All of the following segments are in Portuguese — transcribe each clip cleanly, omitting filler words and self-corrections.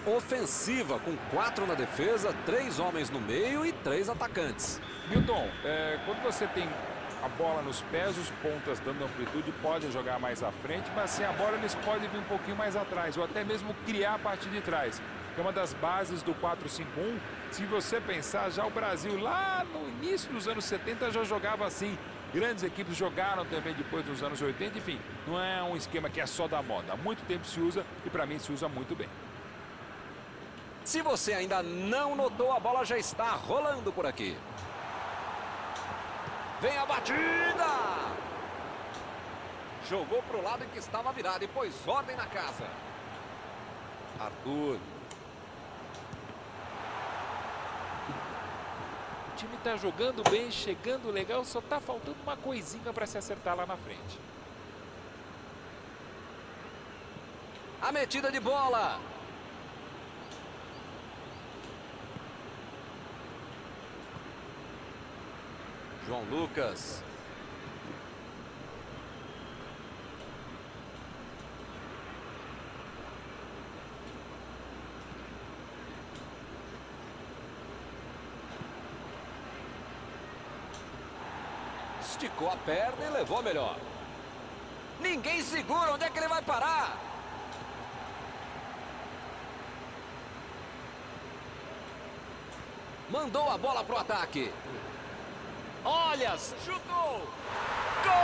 ofensiva, com 4 na defesa, 3 homens no meio e 3 atacantes. Milton, quando você tem a bola nos pés, os pontas dando amplitude podem jogar mais à frente, mas sem a bola eles podem vir um pouquinho mais atrás, ou até mesmo criar a partir de trás. Que é uma das bases do 4-5-1. Se você pensar, já o Brasil lá no início dos anos 70 já jogava assim. Grandes equipes jogaram também depois dos anos 80, enfim, não é um esquema que é só da moda. Há muito tempo se usa e para mim se usa muito bem. Se você ainda não notou, a bola já está rolando por aqui. Vem a batida! Jogou para o lado em que estava virado e pôs ordem na casa. Arthur. O time está jogando bem, chegando legal, só está faltando uma coisinha para se acertar lá na frente. A metida de bola. João Lucas. Esticou a perna e levou melhor. Ninguém segura, onde é que ele vai parar? Mandou a bola pro ataque. Olha, chutou! Gol!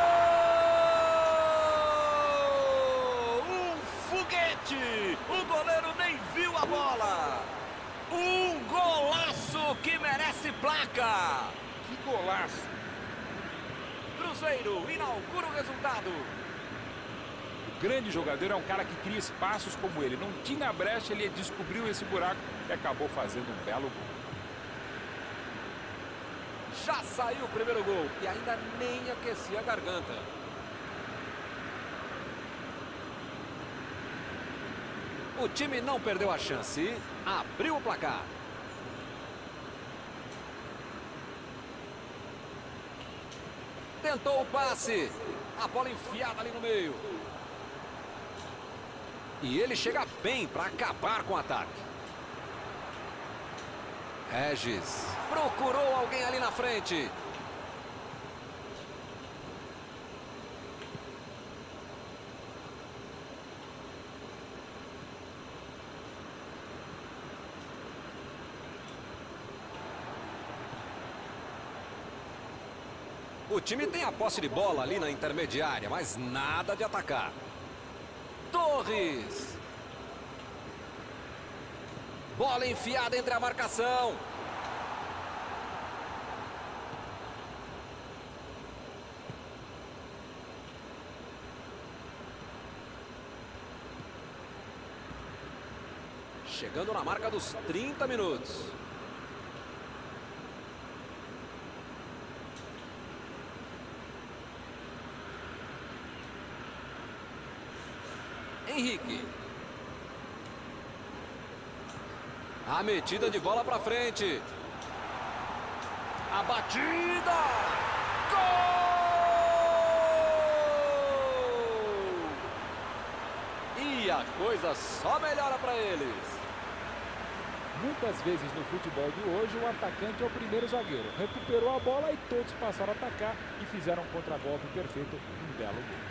Um foguete! O goleiro nem viu a bola! Um golaço que merece placa! Que golaço! Cruzeiro inaugura o resultado. O grande jogador é um cara que cria espaços como ele. Não tinha brecha, ele descobriu esse buraco e acabou fazendo um belo gol. Já saiu o primeiro gol e ainda nem aquecia a garganta. O time não perdeu a chance. Abriu o placar. Tentou o passe. A bola enfiada ali no meio. E ele chega bem para acabar com o ataque. Regis procurou alguém ali na frente. O time tem a posse de bola ali na intermediária, mas nada de atacar. Torres. Bola enfiada entre a marcação. Chegando na marca dos 30 minutos. Henrique. A metida de bola para frente. A batida. Gol! E a coisa só melhora para eles. Muitas vezes no futebol de hoje o atacante é o primeiro zagueiro. Recuperou a bola e todos passaram a atacar e fizeram um contragolpe perfeito, um belo gol.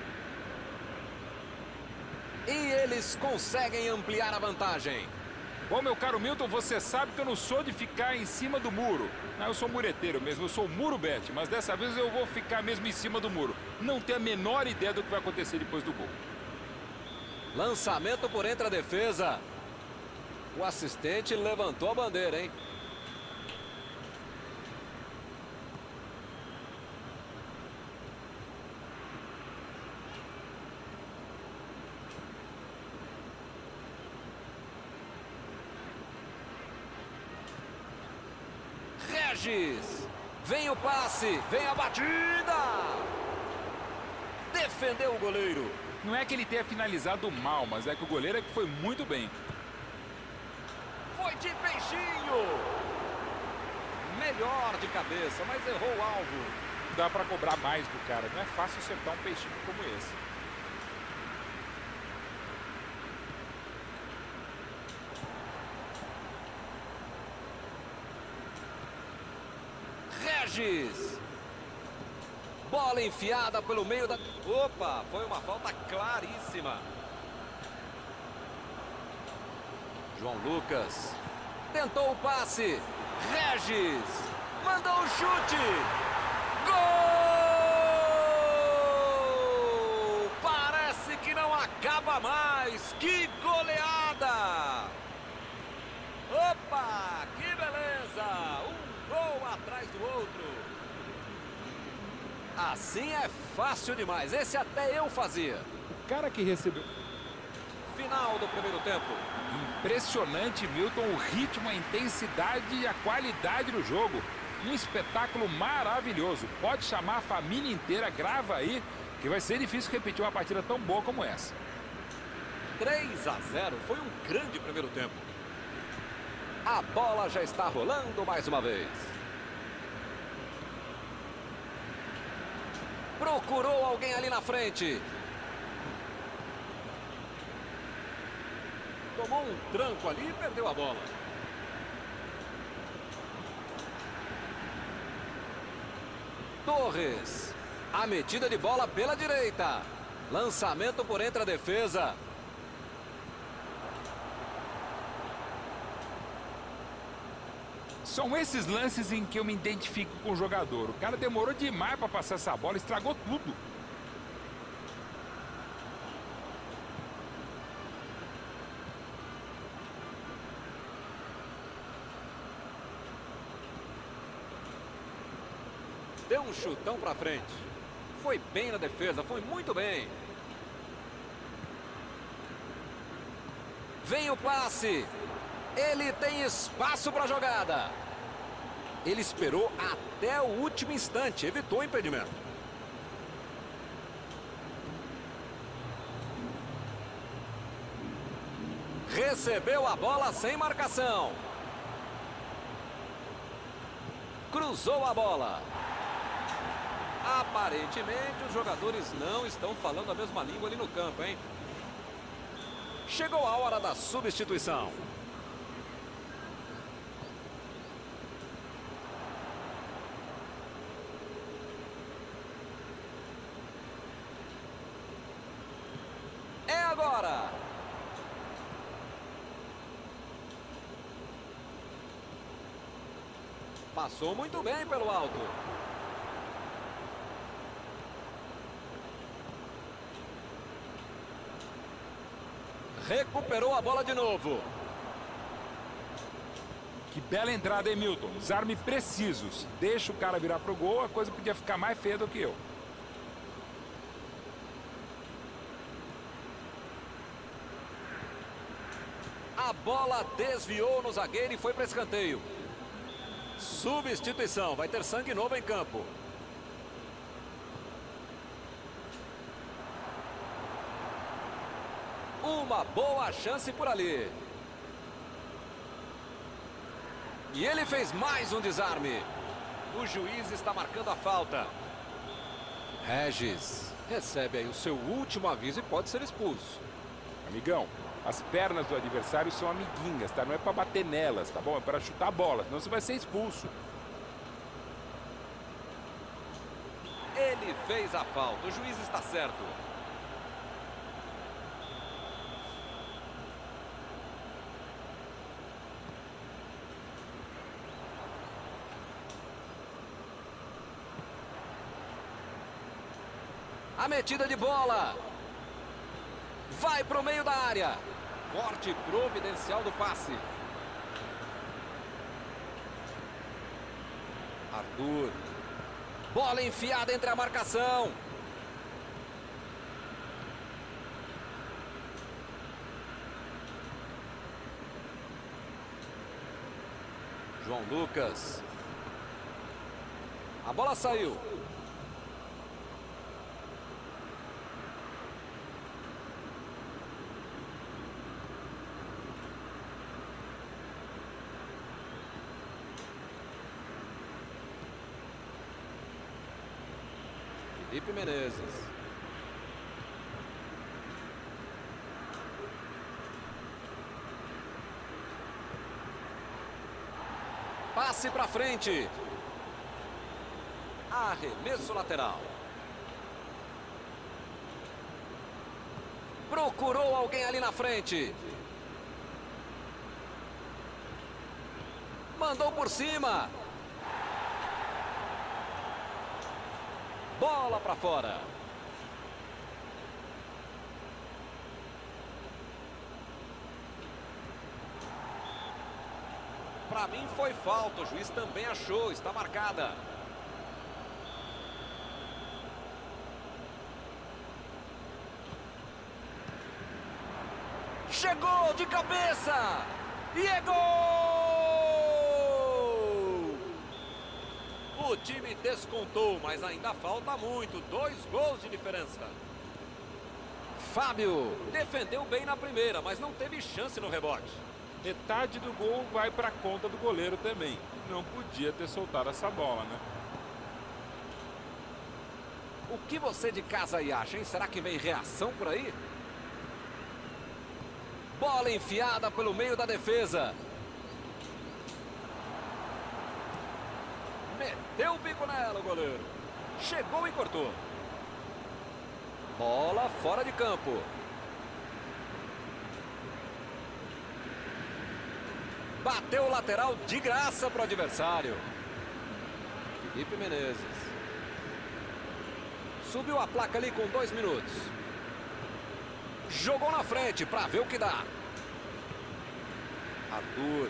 E eles conseguem ampliar a vantagem. Bom, meu caro Milton, você sabe que eu não sou de ficar em cima do muro. Não, eu sou mureteiro mesmo, eu sou muro bet, mas dessa vez eu vou ficar mesmo em cima do muro. Não tenho a menor ideia do que vai acontecer depois do gol. Lançamento por entre a defesa. O assistente levantou a bandeira, hein? Regis. Vem o passe, vem a batida. Defendeu o goleiro. Não é que ele tenha finalizado mal, mas é que o goleiro é que foi muito bem. Foi de peixinho. Melhor de cabeça, mas errou o alvo. Dá pra cobrar mais do cara. Não é fácil acertar um peixinho como esse. Regis. Bola enfiada pelo meio da... Opa, foi uma falta claríssima. João Lucas. Tentou o passe. Regis. Mandou o chute. Gol! Parece que não acaba mais. Que goleada! Opa, que beleza! Um gol atrás do outro. Assim é fácil demais. Esse até eu fazia. O cara que recebeu... Final do primeiro tempo. Impressionante, Milton, o ritmo, a intensidade e a qualidade do jogo. Um espetáculo maravilhoso. Pode chamar a família inteira, grava aí, que vai ser difícil repetir uma partida tão boa como essa. 3-0, foi um grande primeiro tempo. A bola já está rolando mais uma vez. Procurou alguém ali na frente. Tomou um tranco ali e perdeu a bola. Torres. A metida de bola pela direita. Lançamento por entre a defesa. São esses lances em que eu me identifico com o jogador. O cara demorou demais para passar essa bola, estragou tudo. Deu um chutão para frente. Foi bem na defesa, foi muito bem. Vem o passe. Ele tem espaço para a jogada. Ele esperou até o último instante, evitou o impedimento. Recebeu a bola sem marcação. Cruzou a bola. Aparentemente os jogadores não estão falando a mesma língua ali no campo, hein? Chegou a hora da substituição. É agora. Passou muito bem pelo alto. Recuperou a bola de novo. Que bela entrada, hein, Milton? Desarme precisos. Deixa o cara virar pro gol, a coisa podia ficar mais feia do que eu. A bola desviou no zagueiro e foi para escanteio. Substituição, vai ter sangue novo em campo. Uma boa chance por ali. E ele fez mais um desarme. O juiz está marcando a falta. Regis recebe aí o seu último aviso e pode ser expulso. Amigão, as pernas do adversário são amiguinhas, tá? Não é pra bater nelas, tá bom? É pra chutar a bola, senão você vai ser expulso. Ele fez a falta, o juiz está certo. A metida de bola. Vai para o meio da área. Corte providencial do passe. Arthur. Bola enfiada entre a marcação. João Lucas. A bola saiu. Felipe Menezes. Passe para frente. Arremesso lateral. Procurou alguém ali na frente. Mandou por cima. Bola para fora. Para mim foi falta, o juiz também achou, está marcada. Chegou de cabeça! E é gol! O time descontou, mas ainda falta muito. 2 gols de diferença. Fábio defendeu bem na primeira, mas não teve chance no rebote. Metade do gol vai para a conta do goleiro também. Não podia ter soltado essa bola, né? O que você de casa aí acha, hein? Será que vem reação por aí? Bola enfiada pelo meio da defesa. Meteu o bico nela o goleiro. Chegou e cortou. Bola fora de campo. Bateu o lateral de graça para o adversário. Felipe Menezes. Subiu a placa ali com 2 minutos. Jogou na frente para ver o que dá. Arthur.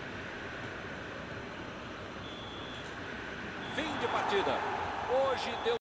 Fim de partida. Hoje deu